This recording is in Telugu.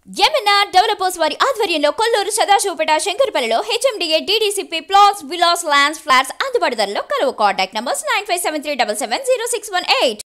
MNR డెవలపర్స్ వారి ఆధ్వర్యంలో కొల్లూరు సదాశివపేట శంకరపల్లిలో HMDA DDCP plots villas lands flats అందుబాటు ధరలో కలవు. Contact numbers 9573770618.